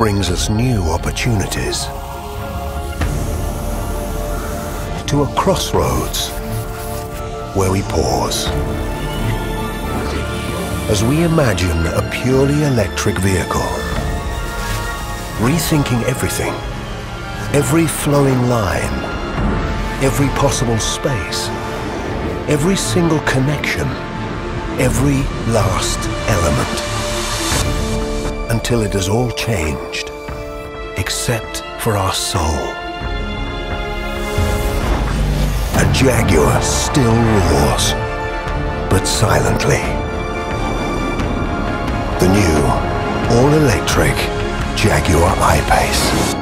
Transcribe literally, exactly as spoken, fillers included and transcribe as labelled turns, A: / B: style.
A: brings us new opportunities. To a crossroads where we pause as we imagine a purely electric vehicle, rethinking everything, every flowing line, every possible space, every single connection, every last element, until it has all changed, except for our soul. A Jaguar still roars, but silently. The new, all-electric Jaguar I-Pace.